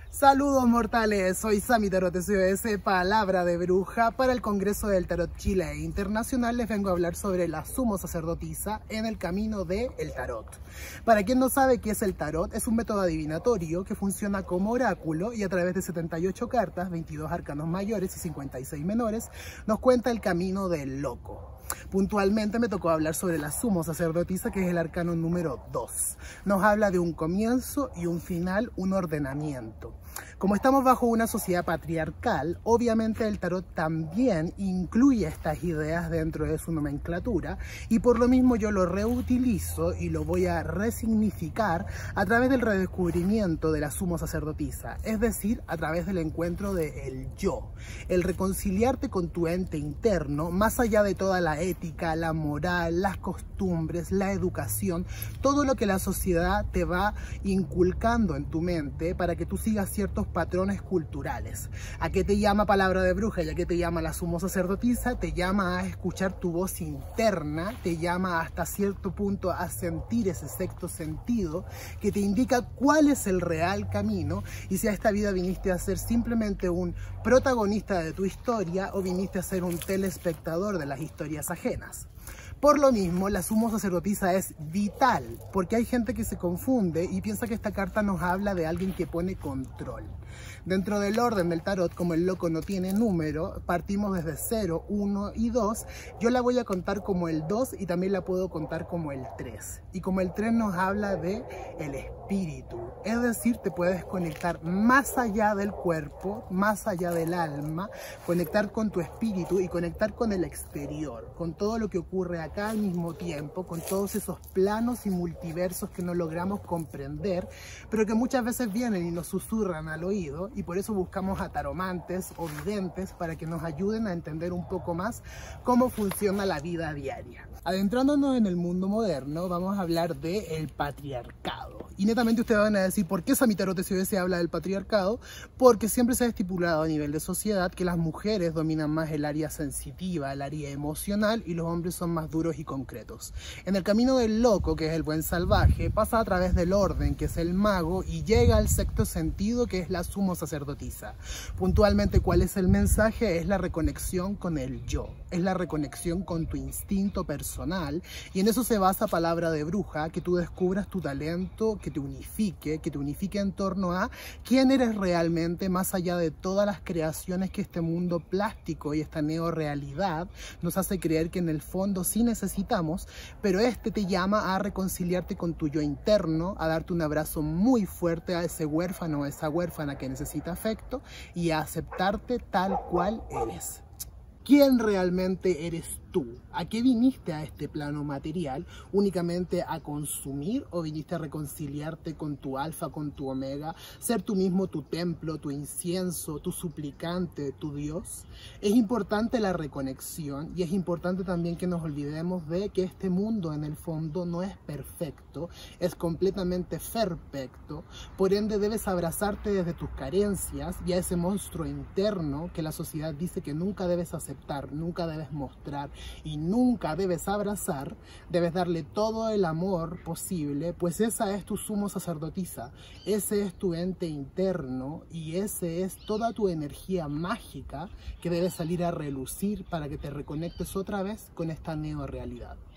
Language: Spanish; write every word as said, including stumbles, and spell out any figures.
Saludos mortales, soy Sammy Tarot S O S, palabra de bruja. Para el Congreso del Tarot Chile Internacional les vengo a hablar sobre la sumo sacerdotisa en el camino del tarot. Para quien no sabe qué es el tarot, es un método adivinatorio que funciona como oráculo y a través de setenta y ocho cartas, veintidós arcanos mayores y cincuenta y seis menores, nos cuenta el camino del loco. Puntualmente me tocó hablar sobre la sumo sacerdotisa, que es el arcano número dos. Nos habla de un comienzo y un final, un ordenamiento. Como estamos bajo una sociedad patriarcal, obviamente el tarot también incluye estas ideas dentro de su nomenclatura y por lo mismo yo lo reutilizo y lo voy a resignificar a través del redescubrimiento de la sumo sacerdotisa, es decir, a través del encuentro del yo, el reconciliarte con tu ente interno, más allá de toda la ética, la moral, las costumbres, la educación, todo lo que la sociedad te va inculcando en tu mente para que tú sigas ciertos patrones culturales. ¿A qué te llama palabra de bruja y a qué te llama la sumo sacerdotisa? Te llama a escuchar tu voz interna, te llama hasta cierto punto a sentir ese sexto sentido que te indica cuál es el real camino y si a esta vida viniste a ser simplemente un protagonista de tu historia o viniste a ser un telespectador de las historias ajenas. Por lo mismo, la sumo sacerdotisa es vital, porque hay gente que se confunde y piensa que esta carta nos habla de alguien que pone control. Dentro del orden del tarot, como el loco no tiene número, partimos desde cero, uno y dos. Yo la voy a contar como el dos y también la puedo contar como el tres. Y como el tres nos habla de el espíritu, es decir, te puedes conectar más allá del cuerpo, más allá del alma, conectar con tu espíritu y conectar con el exterior, con todo lo que ocurre acá al mismo tiempo, con todos esos planos y multiversos que no logramos comprender, pero que muchas veces vienen y nos susurran al oído, y por eso buscamos a taromantes o videntes para que nos ayuden a entender un poco más cómo funciona la vida diaria. Adentrándonos en el mundo moderno, vamos a hablar del patriarcado. Y netamente ustedes van a decir, ¿por qué Sammy Tarot S O S habla del patriarcado? Porque siempre se ha estipulado a nivel de sociedad que las mujeres dominan más el área sensitiva, el área emocional, y los hombres son más duros y concretos. En el camino del loco, que es el buen salvaje, pasa a través del orden, que es el mago, y llega al sexto sentido, que es la sumo sacerdotisa. Puntualmente, ¿cuál es el mensaje? Es la reconexión con el yo, es la reconexión con tu instinto personal, y en eso se basa palabra de bruja, que tú descubras tu talento, que te unifique, que te unifique en torno a quién eres realmente, más allá de todas las creaciones que este mundo plástico y esta neorealidad nos hace creer que en el fondo sí necesitamos, pero este te llama a reconciliarte con tu yo interno, a darte un abrazo muy fuerte a ese huérfano o a esa huérfana que necesita afecto y a aceptarte tal cual eres. ¿Quién realmente eres tú? ¿A qué viniste a este plano material? ¿Únicamente a consumir o viniste a reconciliarte con tu alfa, con tu omega? ¿Ser tú mismo tu templo, tu incienso, tu suplicante, tu Dios? Es importante la reconexión y es importante también que nos olvidemos de que este mundo en el fondo no es perfecto, es completamente perfecto. Por ende debes abrazarte desde tus carencias y a ese monstruo interno que la sociedad dice que nunca debes aceptar, nunca debes mostrar y nunca debes abrazar. Debes darle todo el amor posible, pues esa es tu sumo sacerdotisa, ese es tu ente interno y ese es toda tu energía mágica que debe salir a relucir para que te reconectes otra vez con esta neorealidad.